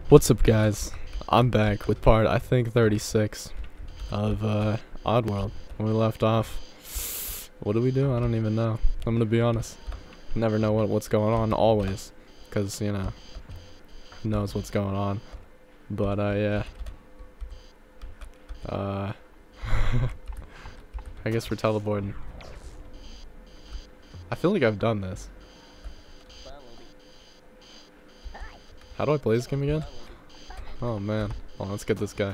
What's up, guys? I'm back with part, I think, 36 of Oddworld. When we left off, what did we do? I don't even know. I'm gonna be honest. Never know what's going on, always. Because, you know, who knows what's going on. But, yeah. I guess we're teleporting. I feel like I've done this. How do I play this game again? Oh man. Well, let's get this guy.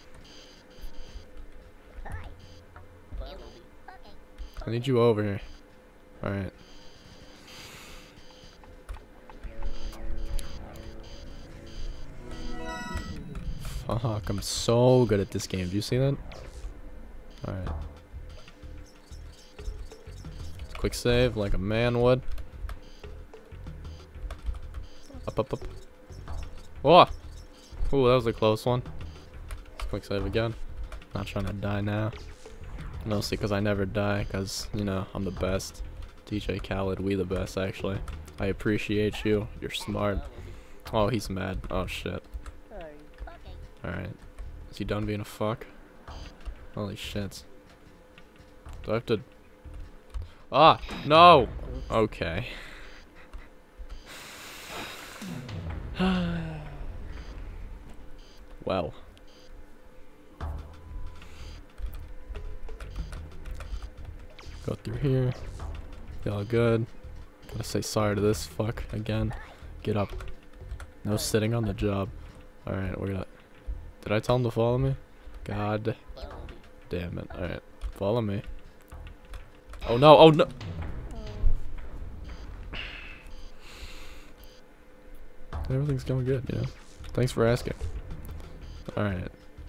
I need you over here. Alright. Fuck, I'm so good at this game. Do you see that? Alright. Quick save like a man would. Up, up, up. Oh! Ooh, that was a close one. Let's quick save again. Not trying to die now. Mostly because I never die, because, you know, I'm the best. DJ Khaled, we the best, actually. I appreciate you. You're smart. Oh, he's mad. Oh, shit. Alright. Is he done being a fuck? Holy shit. Do I have to... Ah! No! Okay. Well. Go through here. Be all good. Gotta say sorry to this fuck again. Get up. No sitting on the job. Alright, we're gonna... Did I tell him to follow me? God damn it. Alright. Follow me. Oh no! Oh no! Everything's going good, you know? Thanks for asking. Alright.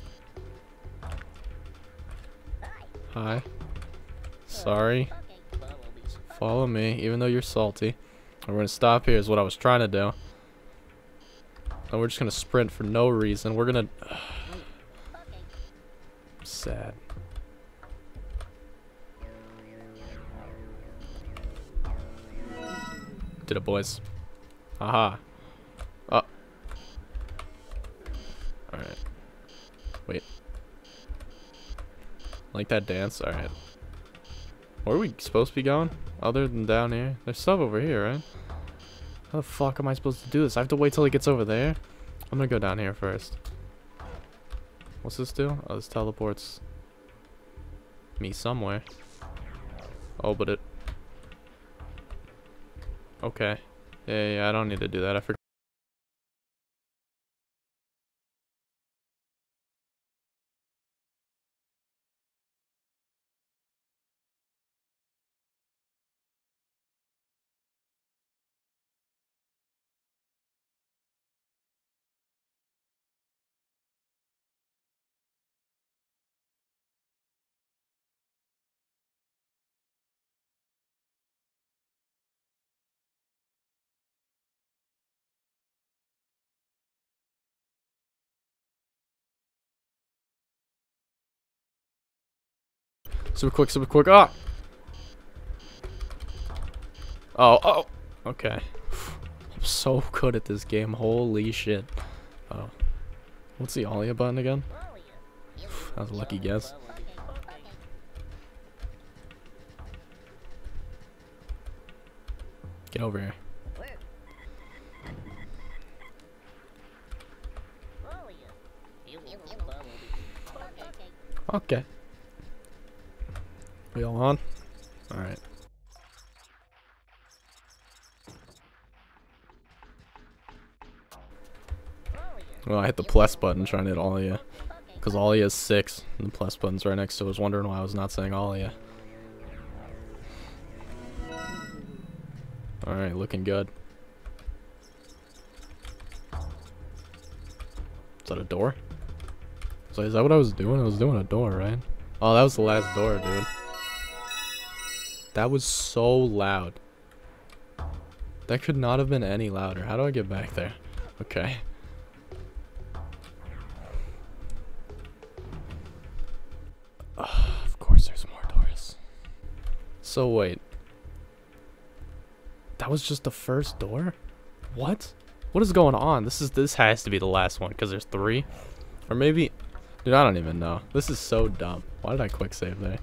Hi. Sorry. Follow me, even though you're salty. And we're gonna stop here is what I was trying to do. And we're just gonna sprint for no reason. We're gonna... Sad. Did it, boys. Aha. Oh. Alright. Wait. Like that dance? Alright. Where are we supposed to be going? Other than down here? There's stuff over here, right? How the fuck am I supposed to do this? I have to wait till it gets over there? I'm gonna go down here first. What's this do? Oh, this teleports me somewhere. Oh, but it... Okay. Yeah, I don't need to do that. I forgot. Super quick. Ah! Oh. Okay. I'm so good at this game. Holy shit. Oh. What's the Alia button again? That was a lucky guess. Get over here. Okay. We all on? Alright. Well, I hit the plus button trying to hit Alia. Because Alia is 6, and the plus button's right next to it. I was wondering why I was not saying Alia. Alright, looking good. Is that a door? So is that what I was doing? I was doing a door, right? Oh, that was the last door, dude. That was so loud. That could not have been any louder. How do I get back there? Okay. Of course there's more doors. So wait. That was just the first door? What? What is going on? This has to be the last one because there's 3. Or maybe... Dude, I don't even know. This is so dumb. Why did I quick save there?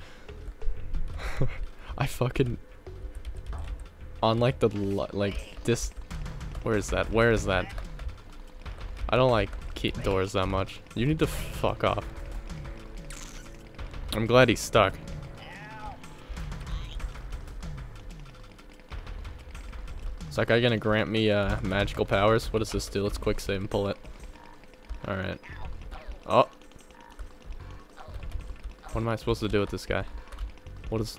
I fucking... On like the... Like this... Where is that? Where is that? I don't like keep doors that much. You need to fuck off. I'm glad he's stuck. Is that guy gonna grant me magical powers? What does this do? Let's quick save and pull it. Alright. Oh. What am I supposed to do with this guy? What is...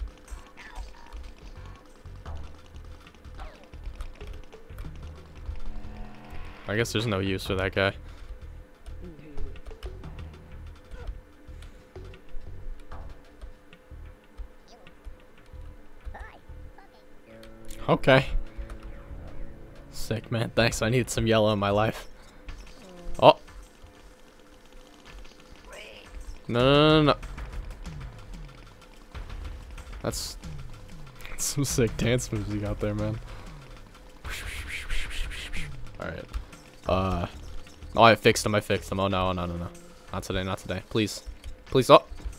I guess there's no use for that guy. Okay. Sick, man. Thanks. I need some yellow in my life. Oh. No. That's some sick dance moves you got there, man. Alright. Oh, I fixed him. Oh, no. Not today. Please. Oh.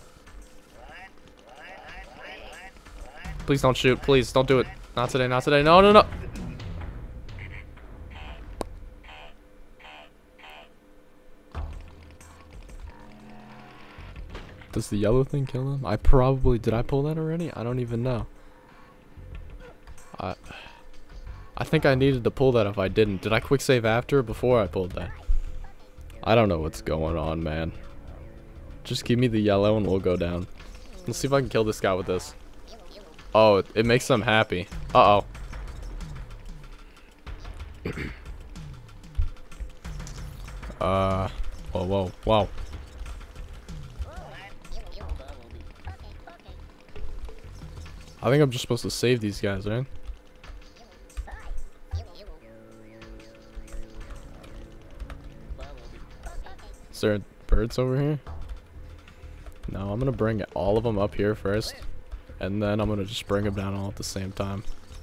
Please don't shoot. Please don't do it. Not today. No. Does the yellow thing kill him? Did I pull that already? I don't even know. I think I needed to pull that if I didn't. Did I quick save after or before I pulled that? I don't know what's going on, man. Just give me the yellow and we'll go down. Let's see if I can kill this guy with this. Oh, it makes them happy. Uh-oh. Whoa. I think I'm just supposed to save these guys, right? Is there birds over here? No, I'm gonna bring all of them up here first. And then I'm gonna just bring them down all at the same time.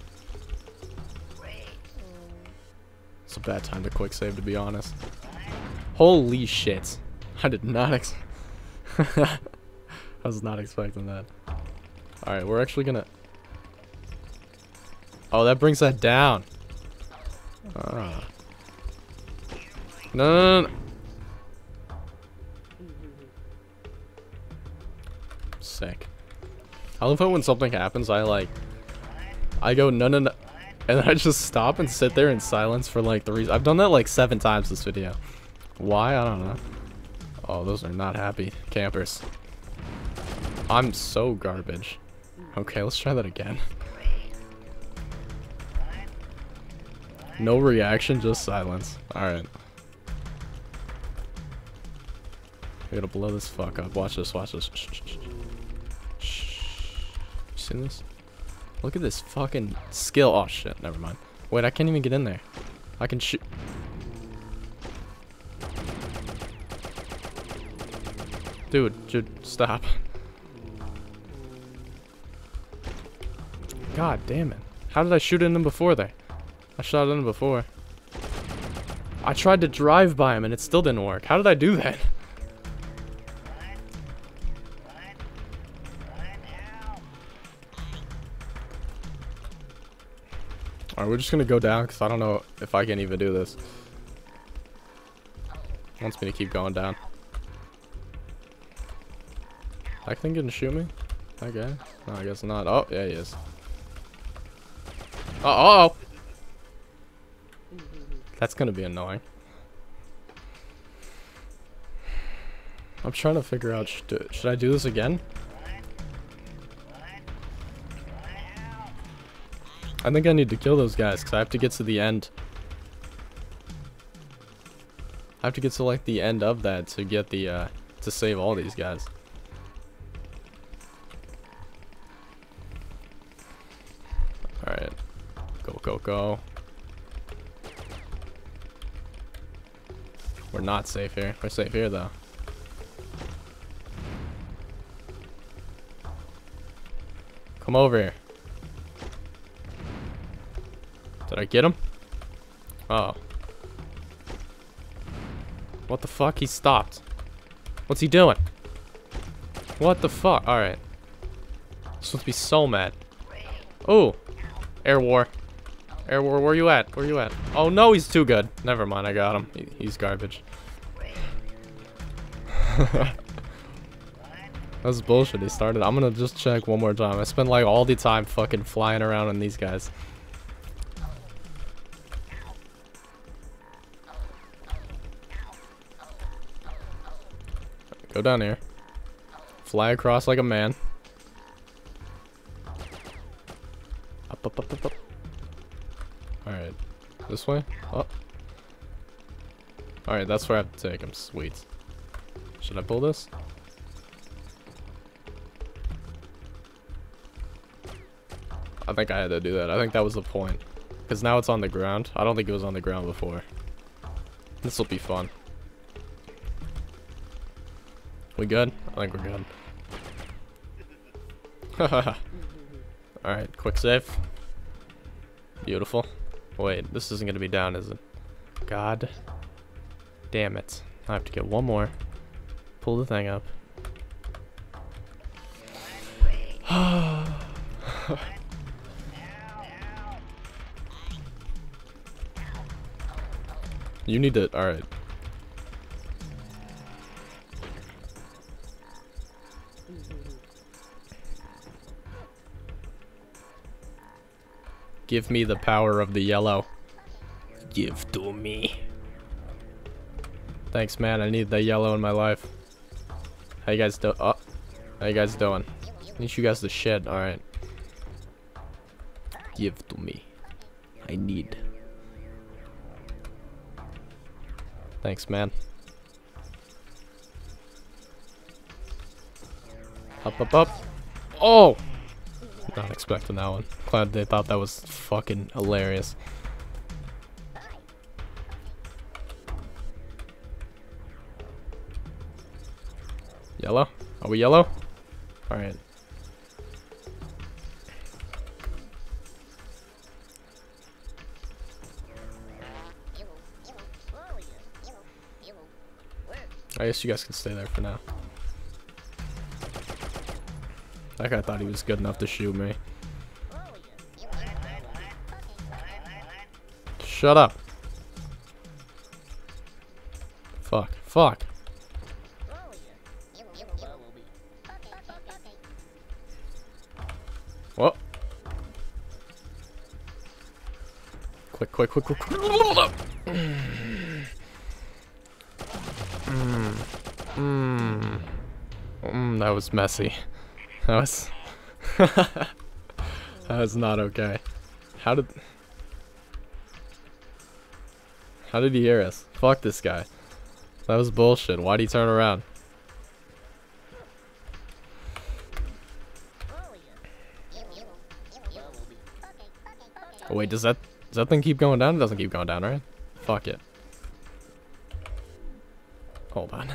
It's a bad time to quick save, to be honest. Holy shit. I did not I was not expecting that. Alright, we're actually gonna... Oh, that brings that down. No. Sick. I love how when something happens, I go no, and then I just stop and sit there in silence for like I've done that like 7 times this video. Why? I don't know. Oh, those are not happy campers. I'm so garbage. Okay, let's try that again. No reaction, just silence. Alright. I gotta blow this fuck up. Watch this. Seen this? Look at this fucking skill. Oh shit, never mind. Wait, I can't even get in there. I can shoot. Dude, stop. God damn it. How did I shoot in him before there? I shot in him before. I tried to drive by him and it still didn't work. How did I do that? Alright, we're just gonna go down because I don't know if I can even do this. It wants me to keep going down. That thing gonna shoot me? Okay. No, I guess not. Oh, yeah, he is. Uh-oh! That's gonna be annoying. I'm trying to figure out, should I do this again? I think I need to kill those guys because I have to get to the end. I have to get to like the end of that to get the to save all these guys. Alright. Go. We're not safe here. We're safe here though. Come over here. Did I get him? Oh. What the fuck? He stopped. What's he doing? What the fuck? Alright. Supposed to be so mad. Oh! Air War. Air War, where you at? Where you at? Oh no, he's too good. Never mind, I got him. He's garbage. That's bullshit. He started. I'm gonna just check one more time. I spent like all the time fucking flying around on these guys. Go down here. Fly across like a man. Up, up, up, up, up. Alright. This way? Oh. Alright, that's where I have to take him. Sweet. Should I pull this? I think I had to do that. I think that was the point. Because now it's on the ground. I don't think it was on the ground before. This will be fun. We good? I think we're good. Alright, quick save. Beautiful. Wait, this isn't going to be down, is it? God damn it. I have to get one more. Pull the thing up. You need to... Alright. Give me the power of the yellow. Give to me. Thanks, man. I need the yellow in my life. How you guys do? Oh, how you guys doing? I need you guys to shit. All right. Give to me. I need. Thanks, man. Up, up, up. Oh! Not expecting that one. Glad they thought that was fucking hilarious. Yellow? Are we yellow? Alright. I guess you guys can stay there for now. That guy thought he was good enough to shoot me. Shut up. Fuck. Fuck. What? Quick, quick, quick, quick, quick. That was messy. That was... that was not okay. How did he hear us? Fuck this guy. That was bullshit. Why'd he turn around? Oh wait, does that thing keep going down? It doesn't keep going down, right? Fuck it. Hold on.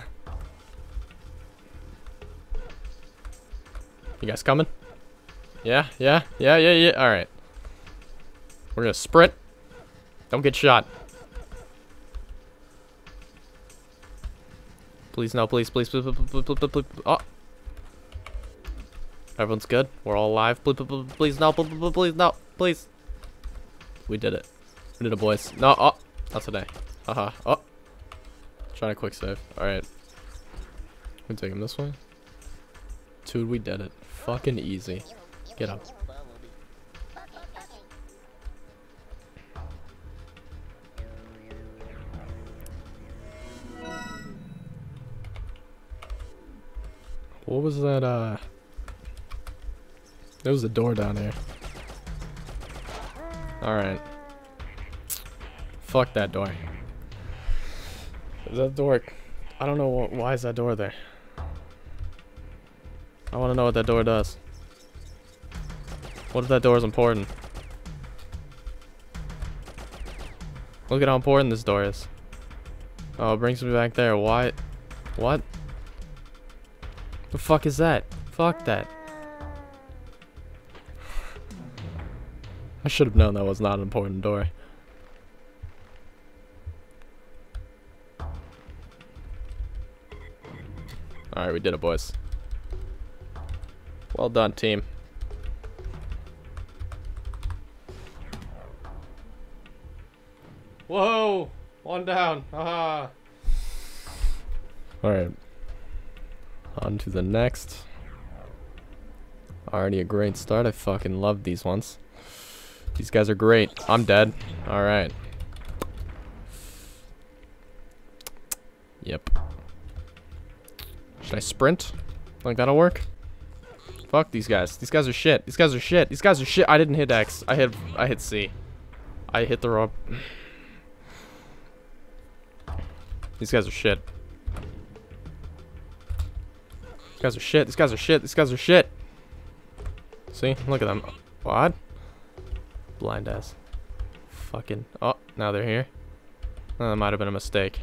You guys coming? Yeah. Alright. We're gonna sprint. Don't get shot. Please, no, please. Oh. Everyone's good. We're all alive. Please, no, please, no, please. We did it. We did it, boys. No, oh. Not today. Haha. Oh. Trying to quick save. Alright. We take him this way. Dude, we did it. Fucking easy. Get up. What was that, there was a door down here. Alright. Fuck that door. Is that door... I don't know why is that door there. I want to know what that door does. What if that door is important? Look at how important this door is. Oh, it brings me back there. Why? What? The fuck is that? Fuck that. I should have known that was not an important door. Alright, we did it, boys. Well done, team. Whoa! One down. Haha. Alright. On to the next. Already a great start. I fucking love these ones. These guys are great. I'm dead. Alright. Yep. Should I sprint? Like that'll work? Fuck these guys. These guys are shit. These guys are shit. These guys are shit. I didn't hit X. I hit C. I hit the wrong. These guys are shit. These guys are shit. These guys are shit. These guys are shit. See? Look at them. What? Blind ass. Fucking. Oh, now they're here. Oh, that might have been a mistake.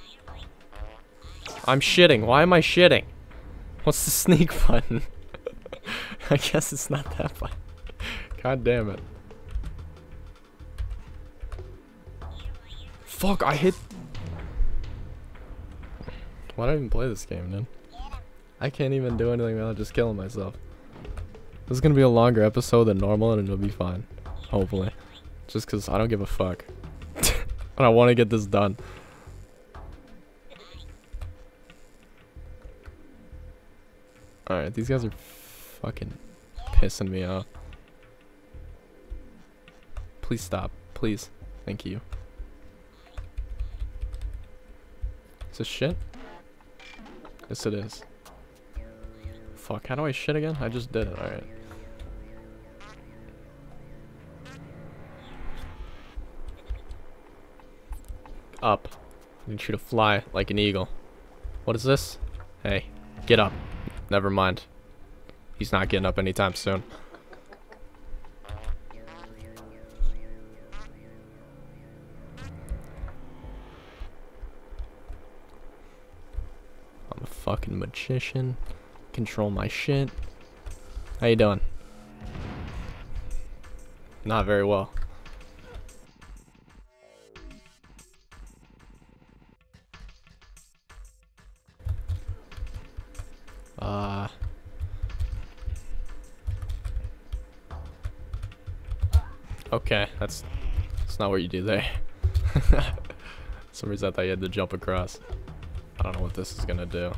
I'm shitting. Why am I shitting? What's the sneak button? I guess it's not that button. God damn it. Fuck, I hit. Why did I even play this game, then? I can't even do anything without just killing myself. This is gonna be a longer episode than normal and it'll be fine. Hopefully. Just because I don't give a fuck. And I want to get this done. Alright, these guys are fucking pissing me off. Please stop. Please. Thank you. Is this shit? Yes, it is. Fuck, how do I shit again? I just did it, alright. Up. I need you to fly like an eagle. What is this? Hey, get up. Never mind. He's not getting up anytime soon. I'm a fucking magician. Control my shit. How you doing? Not very well. Okay, that's not what you do there. For some reason I thought you had to jump across. I don't know what this is gonna do.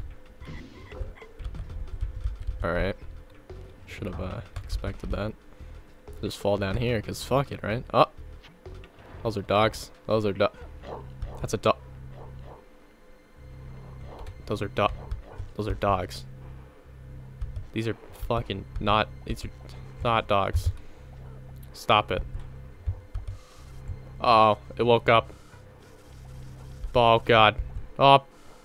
Alright. Should have expected that. Just fall down here, cause fuck it, right? Oh! Those are dogs. Those are That's a dog. Those are dogs. These are fucking not. These are not dogs. Stop it. Oh, it woke up. Oh god. Oh.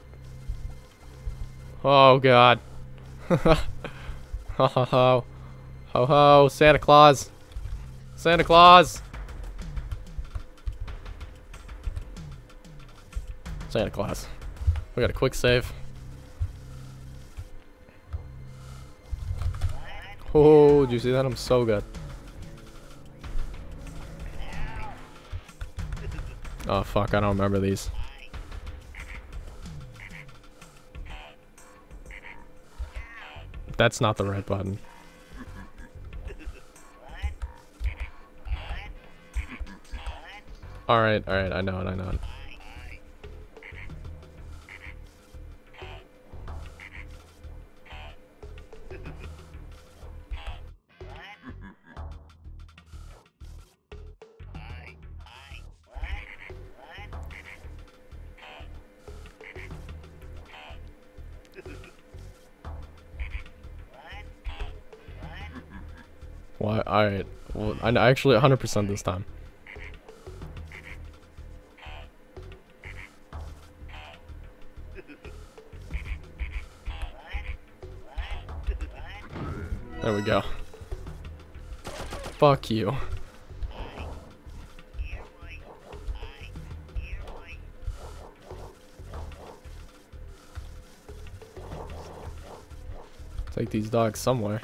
Oh god. Ho ho ho. Ho ho. Santa Claus. Santa Claus. Santa Claus. We got a quick save. Oh, did you see that? I'm so good. Oh fuck, I don't remember these. That's not the right button. Alright, I know it, I know it. Why? Alright. Well, I actually 100% this time. There we go. Fuck you. Take these dogs somewhere.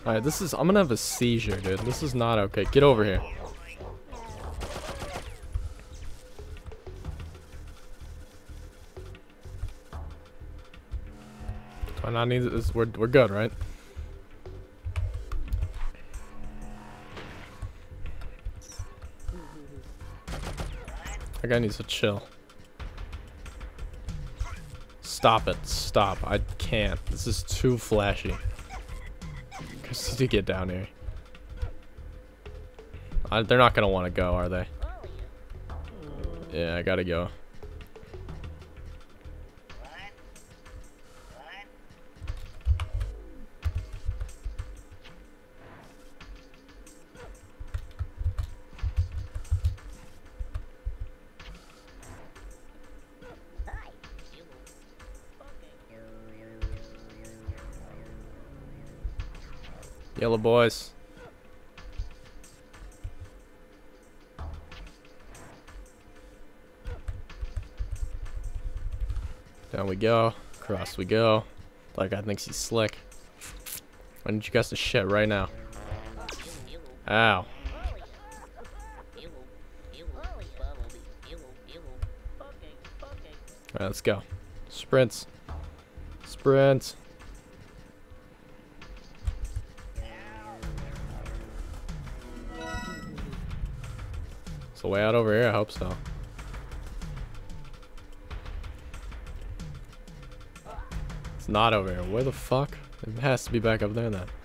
Alright, this is... I'm gonna have a seizure, dude. This is not okay. Get over here. Do I not need this? We're good, right? That guy needs to chill. Stop it. Stop. I can't. This is too flashy. Just to get down here. They're not gonna want to go, are they? Yeah, I gotta go. Yellow boys. Down we go. Across we go. That guy thinks he's slick. I need you guys to shit right now. Ow. Alright, let's go. Sprints. Sprint. It's the way out over here, I hope so. It's not over here. Where the fuck? It has to be back up there then.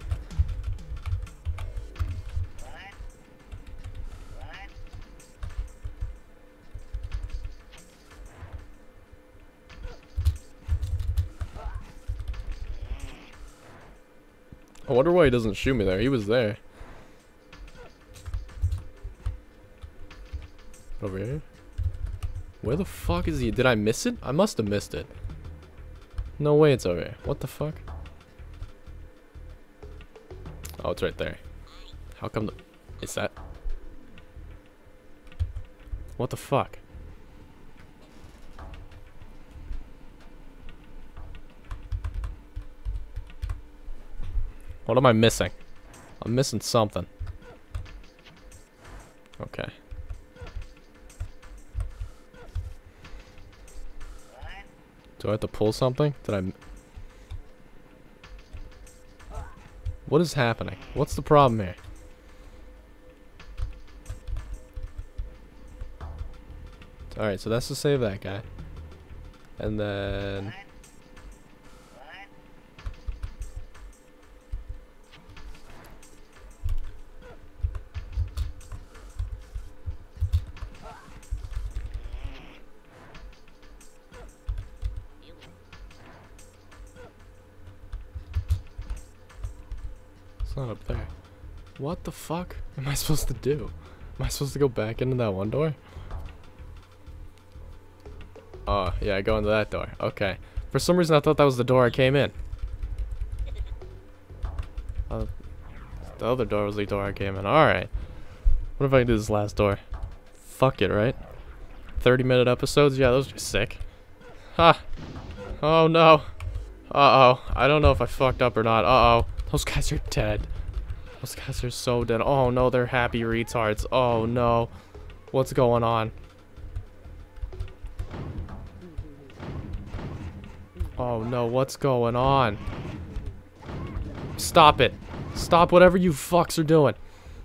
I wonder why he doesn't shoot me there. He was there. Over here? Where the fuck is he? Did I miss it? I must have missed it. No way it's over here. What the fuck? Oh, it's right there. How come the... Is that... What the fuck? What am I missing? I'm missing something. Okay. Do I have to pull something? Did I... What is happening? What's the problem here? Alright, so that's to save that guy. And then... It's not up there. What the fuck am I supposed to do? Am I supposed to go back into that one door? Oh, yeah, I go into that door. Okay. For some reason, I thought that was the door I came in. The other door was the door I came in. Alright. What if I can do this last door? Fuck it, right? 30-minute episodes? Yeah, those are sick. Ha! Oh, no. Uh-oh. I don't know if I fucked up or not. Uh-oh. Those guys are dead. Those guys are so dead. Oh no, they're happy retards. Oh no. What's going on? Oh no, what's going on? Stop it. Stop whatever you fucks are doing.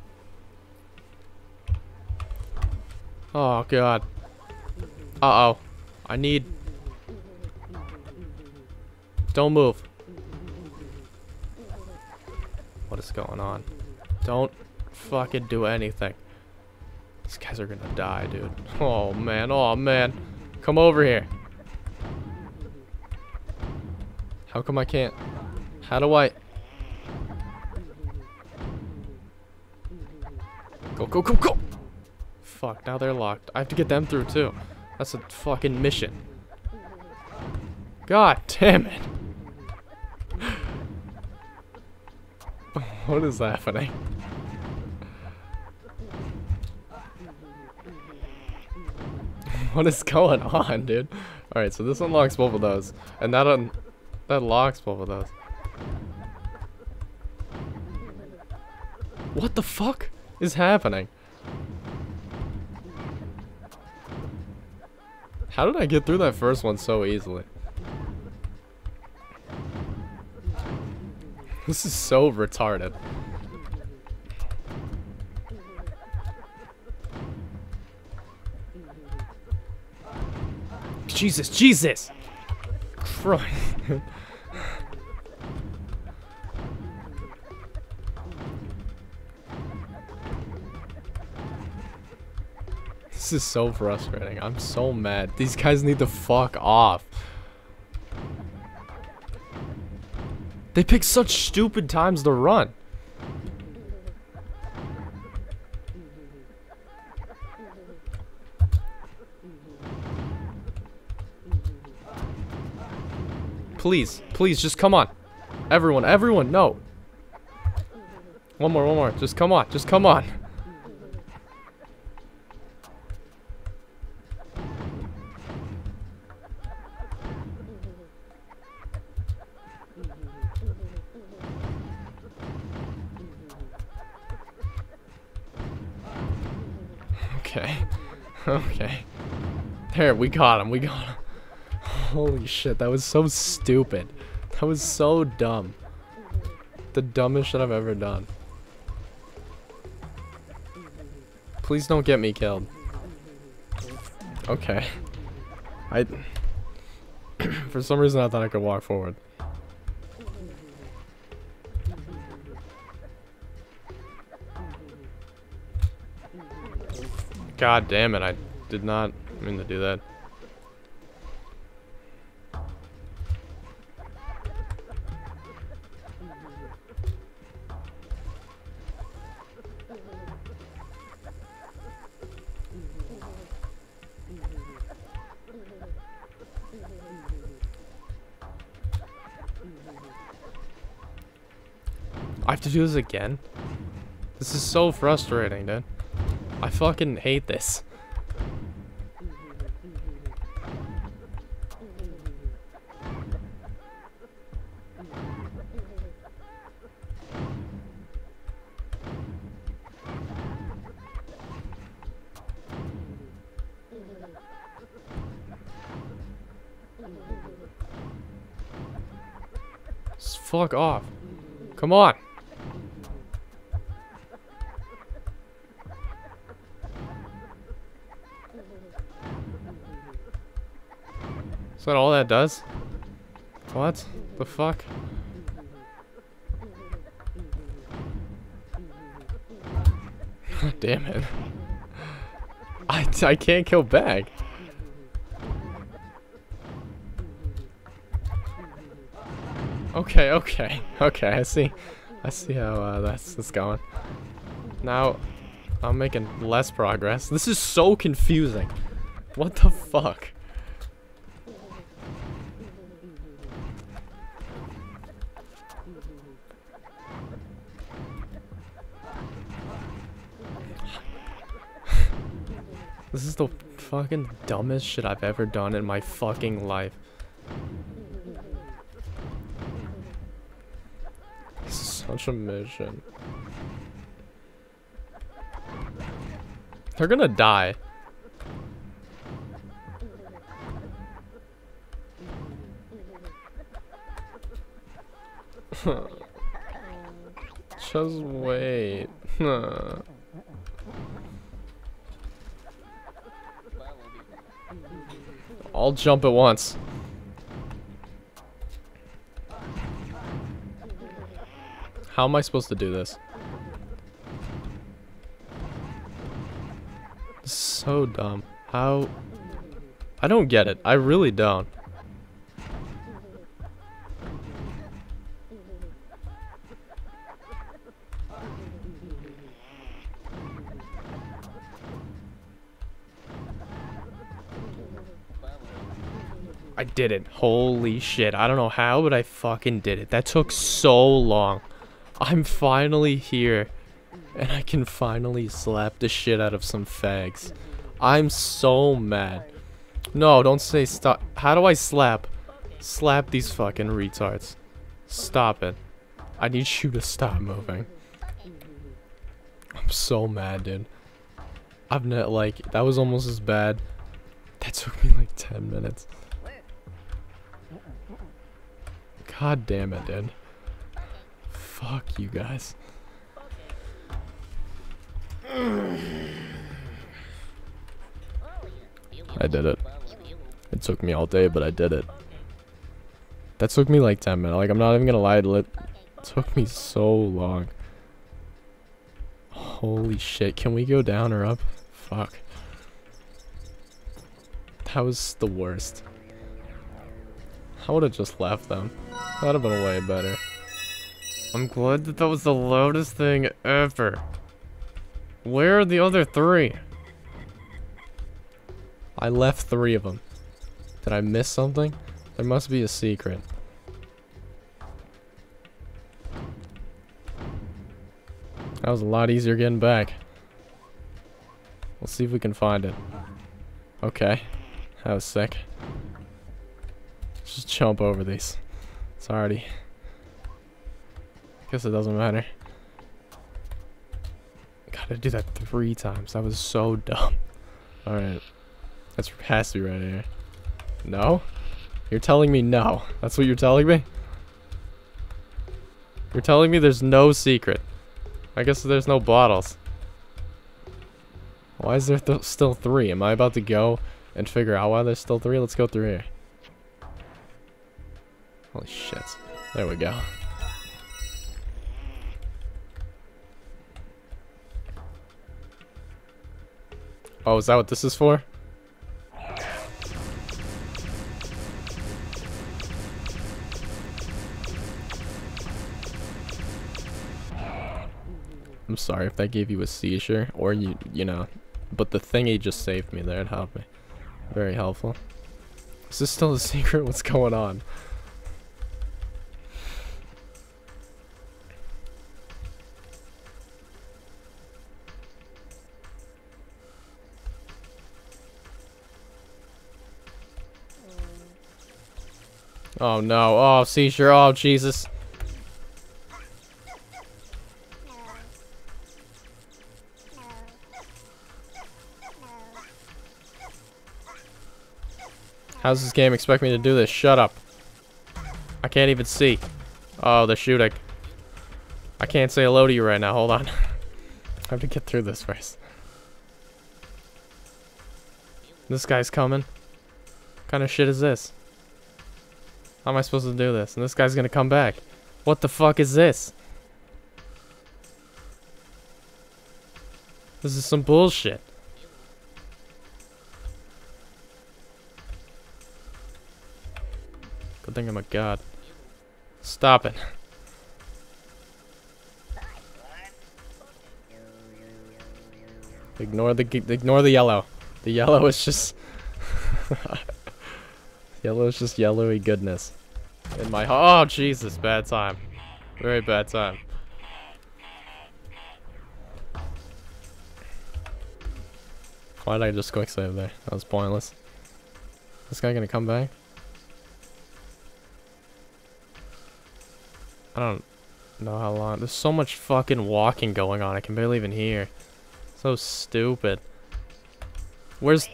Oh god. Uh-oh. I need... Don't move. What is going on? Don't fucking do anything. These guys are gonna die, dude. Oh man, oh man. Come over here. How come I can't? How do I? Go, go, go, go! Fuck, now they're locked. I have to get them through too. That's a fucking mission. God damn it. What is happening? What is going on, dude? Alright, so this unlocks both of those. And that locks both of those. What the fuck is happening? How did I get through that first one so easily? This is so retarded. Jesus, Jesus! Christ. This is so frustrating. I'm so mad. These guys need to fuck off. They pick such stupid times to run. Please, please, just come on. Everyone, everyone, no. One more, just come on, just come on. Okay. Okay. There, we got him. We got him. Holy shit, that was so stupid. That was so dumb. The dumbest shit I've ever done. Please don't get me killed. Okay. For some reason I thought I could walk forward. God damn it, I did not mean to do that. I have to do this again? This is so frustrating, dude. I fucking hate this. Just fuck off. Come on. Is that all that does? What the fuck? Damn it. I can't kill back. Okay, okay, okay, I see how that's going. Now, I'm making less progress. This is so confusing. What the fuck? This is the fucking dumbest shit I've ever done in my fucking life. This is such a mission. They're gonna die. Just wait. I'll jump at once. How am I supposed to do this? This is so dumb. How? I don't get it. I really don't. I did it. Holy shit. I don't know how, but I fucking did it. That took so long. I'm finally here. And I can finally slap the shit out of some fags. I'm so mad. No, don't say stop. How do I slap? Slap these fucking retards. Stop it. I need you to stop moving. I'm so mad, dude. I've not like that was almost as bad. That took me like 10 minutes. God damn it, dude. Fuck you guys. I did it. It took me all day, but I did it. That took me like 10 minutes. Like, I'm not even gonna lie, it took me so long. Holy shit. Can we go down or up? Fuck. That was the worst. I would have just left them. That'd have been way better. I'm glad that that was the loudest thing ever. Where are the other 3? I left 3 of them. Did I miss something? There must be a secret. That was a lot easier getting back. We'll see if we can find it. Okay. That was sick. Just jump over these. It's already... Guess it doesn't matter. Gotta do that 3 times. That was so dumb. Alright. That's has to be right here. No? You're telling me no. That's what you're telling me? You're telling me there's no secret. I guess there's no bottles. Why is there still 3? Am I about to go and figure out why there's still 3? Let's go through here. Holy shit. There we go. Oh, is that what this is for? I'm sorry if that gave you a seizure, or you know, but the thingy just saved me there. It helped me. Very helpful. Is this still a secret? What's going on? Oh no, oh seizure, oh Jesus. How's this game expect me to do this? Shut up. I can't even see. Oh, they're shooting. I can't say hello to you right now, hold on. I have to get through this first. This guy's coming. What kind of shit is this? How am I supposed to do this? And this guy's gonna come back. What the fuck is this? This is some bullshit. Good thing I'm a god. Stop it. Ignore the yellow. The yellow is just yellow is just yellowy goodness. In my oh Jesus, bad time. Very bad time. Why did I just quick save there? That was pointless. This guy gonna come back? I don't know how long. There's so much fucking walking going on. I can barely even hear. So stupid. Where's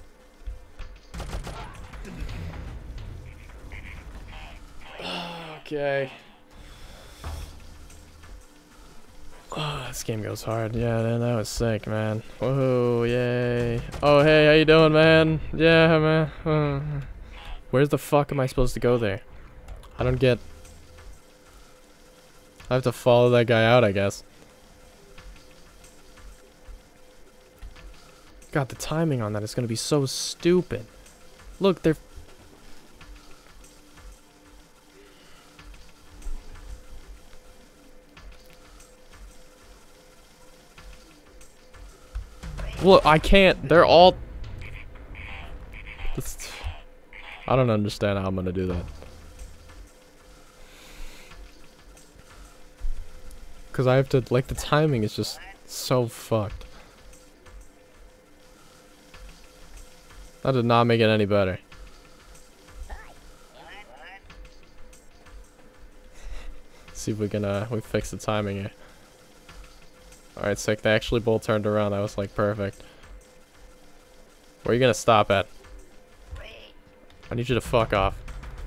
okay. Oh, this game goes hard. Yeah, that was sick, man. Whoa, yay. Oh, hey, how you doing, man? Yeah, man. Where's the fuck am I supposed to go there? I don't get... I have to follow that guy out, I guess. God, the timing on that is gonna be so stupid. Look, they're... Look, I can't. They're all... I don't understand how I'm gonna do that. Because I have to... Like, the timing is just so fucked. That did not make it any better. See if we can, we fix the timing here. Alright, sick. They actually both turned around. That was like perfect. Where are you gonna stop at? I need you to fuck off.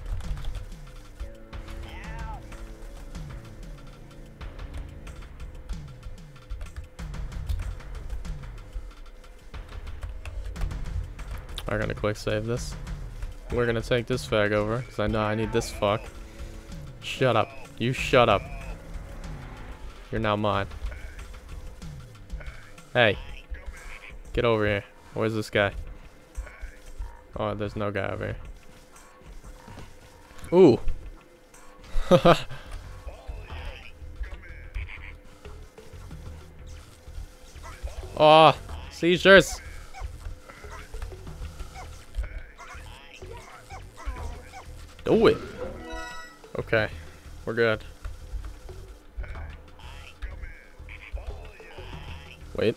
I'm gonna quick save this. We're gonna take this fag over, because I know I need this fuck. Shut up. You shut up. You're now mine. Hey. Get over here. Where's this guy? Oh, there's no guy over here. Ooh. Oh, seizures. Do it. Okay, we're good. Wait.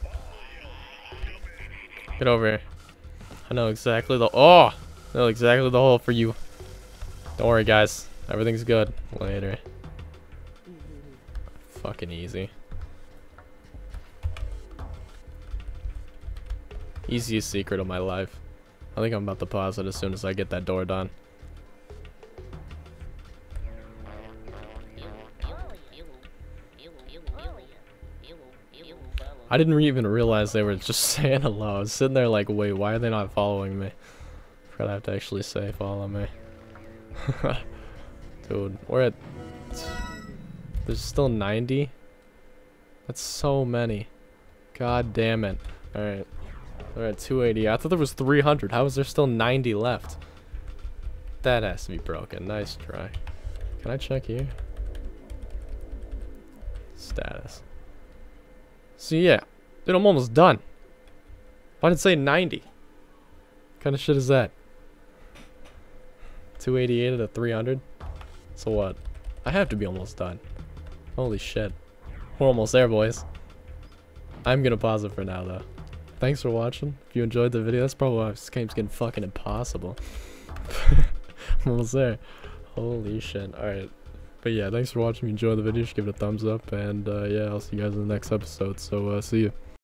Get over here. I know exactly the I know exactly the hole for you. Don't worry, guys. Everything's good. Later. Fucking easy. Easiest secret of my life. I think I'm about to pause it as soon as I get that door done. I didn't even realize they were just saying hello. I was sitting there like, wait, why are they not following me? Forgot I have to actually say follow me. Dude, we're at... There's still 90? That's so many. God damn it. Alright. We're at 280. I thought there was 300. How is there still 90 left? That has to be broken. Nice try. Can I check here? Status. So yeah, dude, I'm almost done. Why did it say 90? What kind of shit is that? 288 out of 300? So what? I have to be almost done. Holy shit. We're almost there, boys. I'm gonna pause it for now, though. Thanks for watching. If you enjoyed the video, that's probably why this game's getting fucking impossible. I'm almost there. Holy shit. Alright. But yeah, thanks for watching. If you enjoyed the video, just give it a thumbs up. And yeah, I'll see you guys in the next episode. So see you.